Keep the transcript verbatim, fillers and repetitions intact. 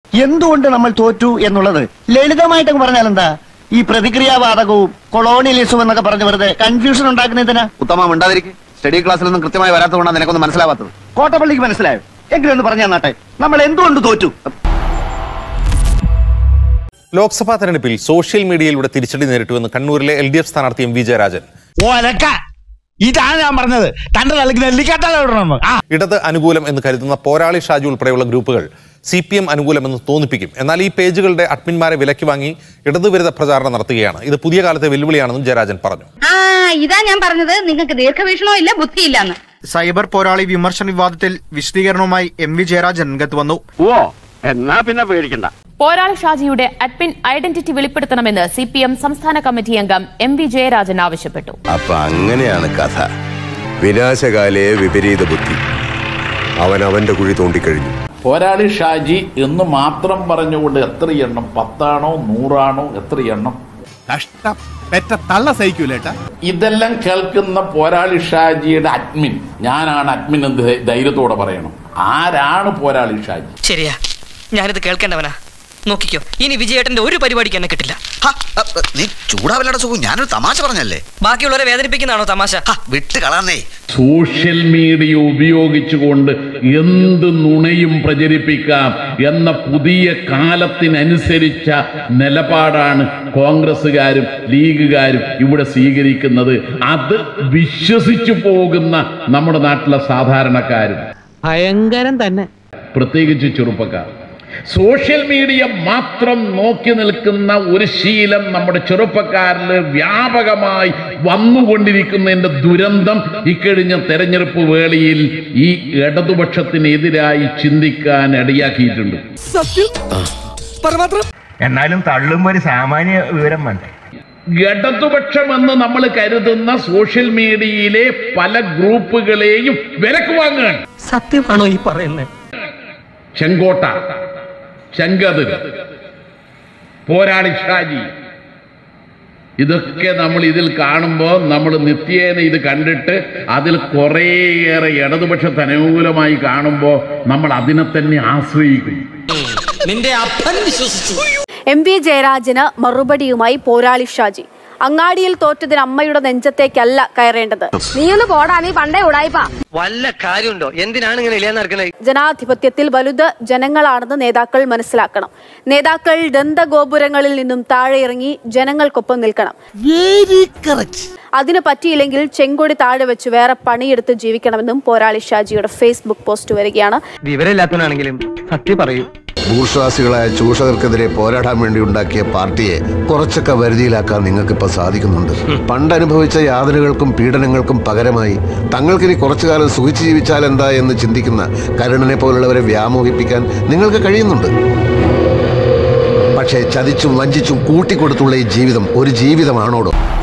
എന്തുകൊണ്ട് നമ്മൾ തോറ്റു എന്നുള്ളത് ലളിതമായിട്ടൊക്കെ പറഞ്ഞാൽ എന്താ? ഈ പ്രതിക്രിയാവാദകവും കൊളോണിയലിസവും എന്നൊക്കെ പറഞ്ഞ് വെറുതെ കൺഫ്യൂഷൻ ഉണ്ടാക്കുന്നതിനാ. ഉത്തമം ഉണ്ടാതിരിക്കും. സ്റ്റഡി ക്ലാസ്സിലൊന്നും കൃത്യമായി വരാത്തതുകൊണ്ടാണ് നിനക്കൊന്നും മനസ്സിലാവാത്തത്. കോട്ടപ്പള്ളിക്ക് മനസ്സിലായോ? എങ്കിലും ഒന്ന് പറഞ്ഞു തന്നാട്ടെ, നമ്മൾ എന്തുകൊണ്ട് തോറ്റു? ലോക്സഭാ തെരഞ്ഞെടുപ്പിൽ സോഷ്യൽ മീഡിയയിലൂടെ തിരിച്ചടി നേരിട്ടുവെന്ന് കണ്ണൂരിലെ എൽ ഡി എഫ് സ്ഥാനാർത്ഥി എം വി ജയരാജൻ. ഇതാണ് ഞാൻ പറഞ്ഞത്, തന്റെ തലക്ക് നെല്ലിക്കാട്ടം. ഇടത് അനുകൂലം എന്ന് കരുതുന്ന പോരാളി ഷാജി ഉൾപ്പെടെയുള്ള ഗ്രൂപ്പുകൾ സി പി എം അനുകൂലമെന്ന് തോന്നിപ്പിക്കും. എന്നാൽ ഈ പേജുകളുടെ അഡ്മിന്മാരെ വിലക്കി വാങ്ങി ഇടതുവിരുദ്ധ പ്രചാരണം നടത്തുകയാണ്. ഇത് പുതിയ കാലത്തെ വെല്ലുവിളിയാണെന്നും ജയരാജൻ പറഞ്ഞു. ഇതാ ഞാൻ പറഞ്ഞത്, നിങ്ങൾക്ക് ദീർഘവീക്ഷണോ ഇല്ല, ബുദ്ധിയില്ലെന്ന്. സൈബർ പോരാളി വിമർശന വിവാദത്തിൽ വിശദീകരണവുമായി എം വി ജയരാജൻ രംഗത്ത് വന്നു. ഓ എന്നാ പിന്നെ പേടിക്കണ്ട. പോരാളി ഷാജിയുടെ അഡ്മിൻ ഐഡന്റിറ്റി വെളിപ്പെടുത്തണമെന്ന് സി പി എം സംസ്ഥാന കമ്മിറ്റി അംഗം എം വി ജയരാജൻ ആവശ്യപ്പെട്ടു. അപ്പൊ അങ്ങനെയാണ് കഥ. വിനാശകാലേ വിപരീത ബുദ്ധി. അവൻ അവന്റെ കുഴി തോണ്ടിക്കഴിഞ്ഞു. പോരാളി ഷാജി എന്ന് മാത്രം പറഞ്ഞുകൊണ്ട് എത്ര എണ്ണം, പത്താണോ നൂറാണോ എത്ര എണ്ണം? കഷ്ടം പെറ്റ തള്ള സഹിക്കൂലേട്ടാ. ഇതെല്ലാം കേൾക്കുന്ന പോരാളി ഷാജിയുടെ അഡ്മിൻ, ഞാനാണ് അഡ്മിൻ എന്ന് ധൈര്യത്തോടെ പറയണം. ആരാണ് പോരാളി ഷാജി? ശരിയാ, ഞാനിത് കേൾക്കേണ്ടവനാ. നോക്കിക്കോ, ഇനി വിജയേട്ടന്റെ ഒരു പരിപാടിക്ക് എന്നെ കിട്ടില്ല. നീ ചൂടാവല്ലട സുഖം, ഞാനൊരു തമാശ പറഞ്ഞല്ലേ. ബാക്കിയുള്ളവരെ വേദനിപ്പിക്കുന്നതാണോ തമാശ? വിട്ട് കളന്നേ. സോഷ്യൽ മീഡിയ ഉപയോഗിച്ചുകൊണ്ട് എന്ത് നുണയും പ്രചരിപ്പിക്കാം എന്ന പുതിയ കാലത്തിനനുസരിച്ച നിലപാടാണ് കോൺഗ്രസുകാരും ലീഗുകാരും ഇവിടെ സ്വീകരിക്കുന്നത്. അത് വിശ്വസിച്ചു പോകുന്ന നമ്മുടെ നാട്ടിലെ സാധാരണക്കാരും ഭയങ്കരം തന്നെ, പ്രത്യേകിച്ച് ചെറുപ്പക്കാർ. സോഷ്യൽ മീഡിയ മാത്രം നോക്കി നിൽക്കുന്ന ഒരു ശീലം നമ്മുടെ ചെറുപ്പക്കാരിൽ വ്യാപകമായി വന്നുകൊണ്ടിരിക്കുന്നതിന്റെ ദുരന്തം ഇക്കഴിഞ്ഞ തെരഞ്ഞെടുപ്പ് വേളയിൽ ഈ ഇടതുപക്ഷത്തിനെതിരായി ചിന്തിക്കാൻ ഇടയാക്കിയിട്ടുണ്ട്. എന്നാലും തള്ളുമ്പോ ഒരു സാമാന്യ വിവരം വേണ്ടേ? ഇടതുപക്ഷമെന്ന് നമ്മൾ കരുതുന്ന സോഷ്യൽ മീഡിയയിലെ പല ഗ്രൂപ്പുകളെയും വിലക്ക് വാങ്ങുകയാണ്. സത്യമാണോ ഈ പറയുന്നത്? ചെങ്കോട്ട, ചെങ്കതിർ, പോരാളി ഷാജി, ഇതൊക്കെ നമ്മൾ ഇതിൽ കാണുമ്പോൾ നമ്മൾ നിത്യേന ഇത് കണ്ടിട്ട് അതിൽ കുറേയേറെ ഇടതുപക്ഷത്തിന് അനുകൂലമായി കാണുമ്പോൾ നമ്മൾ അതിനെ തന്നെ ആശ്രയിക്കും. നിന്റെ അപ്പൻ വിശ്വസിച്ചു. എം വി ജയരാജന് മറുപടിയുമായി പോരാളി ഷാജി. അങ്ങാടിയിൽ തോറ്റതിന് അമ്മയുടെ നെഞ്ചത്തേക്കല്ല കയറേണ്ടത്. നീയൊന്ന് പോടാ, നീ പണ്ടേ ഉടായിപ്പാ. വല്ല കാര്യമുണ്ടോ? എന്തിനാണ് ഇങ്ങനെ ഇല്ലാന്ന് നടക്കുന്നത്? ജനാധിപത്യത്തിൽ വലുത് ജനങ്ങളാണെന്ന് നേതാക്കൾ മനസ്സിലാക്കണം. നേതാക്കൾ ദന്തഗോപുരങ്ങളിൽ നിന്നും താഴെ ഇറങ്ങി ജനങ്ങൾക്കൊപ്പം നിൽക്കണം. അതിന് പറ്റിയില്ലെങ്കിൽ ചെങ്കൊടി താഴെ വെച്ച് വേറെ പണിയെടുത്ത് ജീവിക്കണമെന്നും പോരാളി ഷാജിയുടെ ഫേസ്ബുക്ക് പോസ്റ്റ് വരികയാണ്. വിവരമില്ലാത്തവനാണെങ്കിലും സത്യം പറയൂ. ഭൂർഷ്വാസികളായ ചൂഷകർക്കെതിരെ പോരാടാൻ വേണ്ടി ഉണ്ടാക്കിയ പാർട്ടിയെ കുറച്ചൊക്കെ വരുതിയിലാക്കാൻ നിങ്ങൾക്കിപ്പോൾ സാധിക്കുന്നുണ്ട്. പണ്ടനുഭവിച്ച യാതനകൾക്കും പീഡനങ്ങൾക്കും പകരമായി തങ്ങൾക്കിനി കുറച്ചു കാലം സുഖിച്ചു ജീവിച്ചാൽ എന്താ എന്ന് ചിന്തിക്കുന്ന കരുണനെ പോലുള്ളവരെ വ്യാമോഹിപ്പിക്കാൻ നിങ്ങൾക്ക് കഴിയുന്നുണ്ട്. പക്ഷേ ചതിച്ചും വഞ്ചിച്ചും കൂട്ടിക്കൊടുത്തുള്ള ഈ ജീവിതം ഒരു ജീവിതമാണോടോ?